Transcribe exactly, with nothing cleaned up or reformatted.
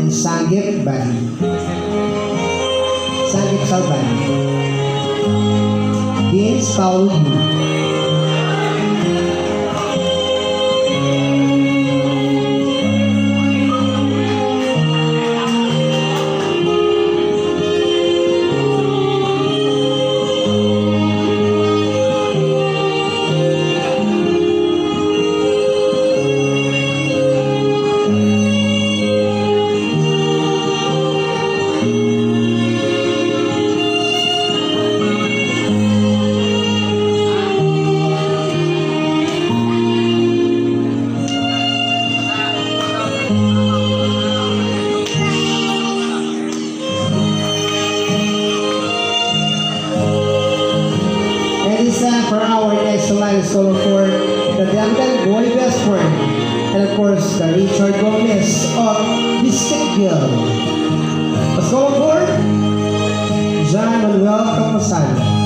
Sanggip Band. Sanggip Sound Band. Games Paul Yu. For our next live solo for the Dandan Boy Best Friend, and of course the Richard Gomez of Biscuitville. Let's go for John Manuel Capasan.